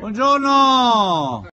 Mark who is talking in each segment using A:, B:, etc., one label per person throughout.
A: Buongiorno!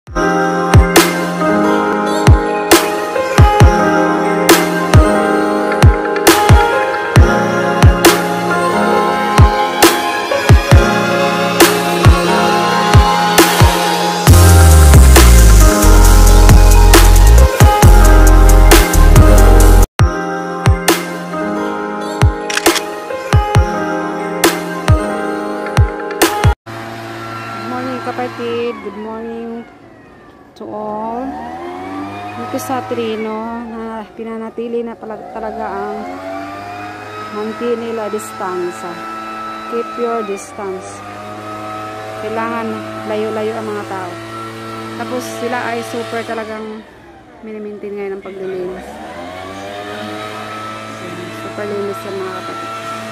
B: Kapatid, good morning to all. Dito sa Trino na pinanatili na talaga ang mantinila distansa. Keep your distance. Kailangan layo-layo ang mga tao. Tapos sila ay super talagang minimintin ngayon ang paglilinis. Super linis sa mga kapatid.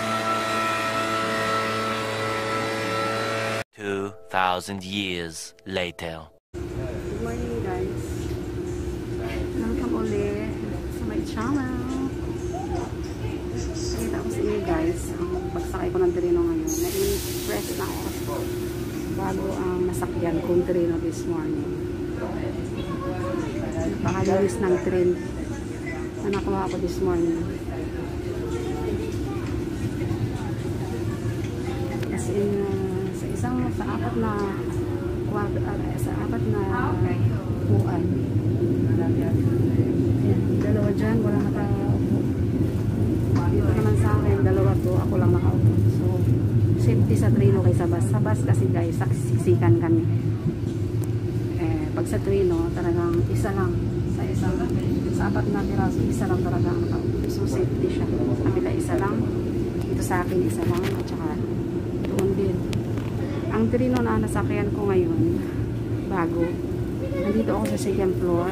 C: 2,000 years later.
B: Good morning guys. Welcome ulit sa my channel. Nakita ko sa inyo guys ang pagsakay ko ng Trino ngayon. Na-impress na ako bago ang nasakyan kong Trino this morning. Napakalinis ng train na nakuha ko this morning. Kasi sa apat na upuan. Dalawa dyan, wala nakaupo. Dito naman sa akin, dalawa to, ako lang nakaupo. So, safety sa Trino kaysa bus. Sa bus kasi guys, saksikan kami. Pag sa Trino, talagang isa lang. Sa apat na piraso, isa lang talaga ang nakaupo. So, safety siya. Sa kabila, isa lang. Dito sa akin, isa lang. At saka, doon din. Ang Trino na nasakyan ko ngayon, bago. Nandito ako sa second floor.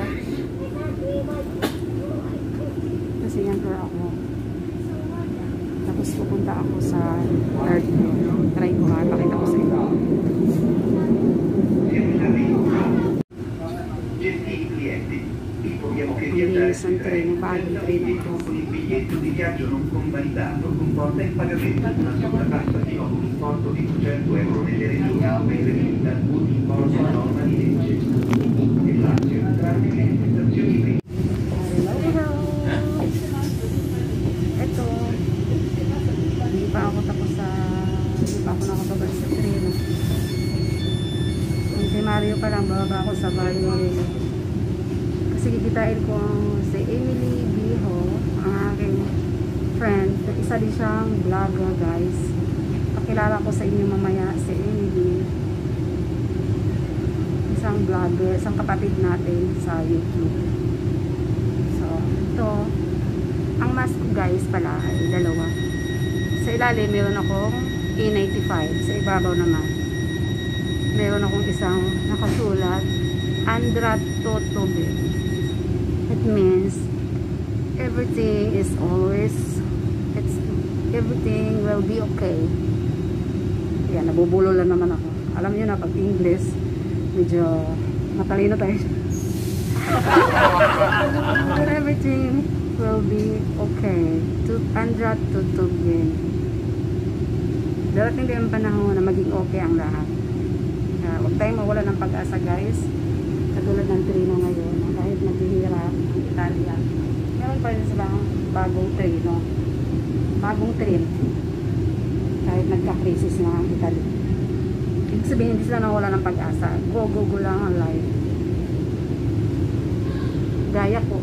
B: Sa second floor ako. Tapos pupunta ako sa third floor. Try ko ha, pakita ko sa inyo. Ang linis ng Trino, bagong Trino ko.
D: Il biglietto di viaggio non convalidato comporta il pagamento di una sovrapassa fino ad un importo di 200 euro nelle regioni mentre risulta un importo a norma di legge. Il Lazio tramite le stazioni prime.
B: Ito, hindi pa ako nakatapos sa Trino. Si Mario pa lang, bababa ako sa Mario. Kasi kikitain ko si Emily Biho, ang aking friend. Isa din siyang vlogger guys. Pakilala ko sa inyo mamaya si Emily. Isang vlogger, isang kapatid natin sa YouTube. So, ito. Ang mask ko guys pala ay dalawa. Sa ilalim meron akong E95. Sa ibabaw naman meron akong isang nakasulat Andra Totobe. It means everything will be okay. Yan, nabubulo lang naman ako. Alam niyo na pag English, medyo matalino tayo. Everything will be okay. Andra Totobe. Darating din ang panahon na maging okay ang lahat. Huwag tayong mawala ng pag-asa guys. Katulad ng Trino ngayon, kahit naghihirap ang Italia, meron pa rin silang bagong Trino. Bagong train. Kahit nagka-crisis na ang Italia. Ibig sabihin, hindi sila nawala ng pag-asa. Go lang ang life. Gaya ko.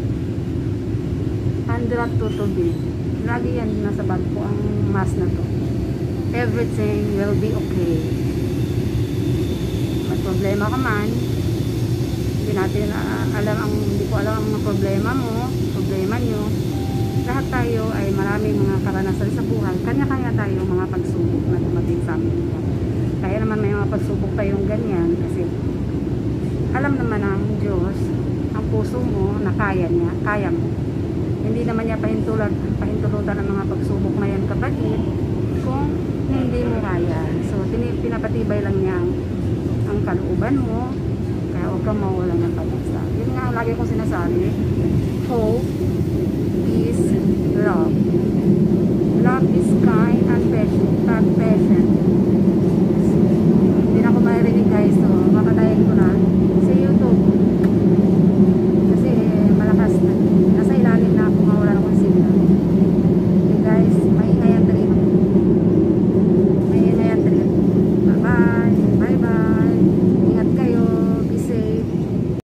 B: Andra Totobe. Lagi yan nasa bag ko ang mask na to. Everything will be okay. May problema ka man, hindi ko alam ang mga problema mo, problema nyo. Lahat tayo ay maraming mga karanasan sa buhay. Kanya-kanya tayo mga pagsubok na dumating sa amin. Kaya naman may mga pagsubok tayong ganyan kasi alam naman ng Diyos ang puso mo na kaya niya, kaya mo. Hindi naman niya pahintulutan ng mga pagsubok na yan kapatid kung hindi mo kaya. So pinapatibay lang niya ang kalooban mo. Kaya huwag kang mawala ng pag-asa. Yun nga lagi kong sinasabi, hope is love. Love is kind and patient.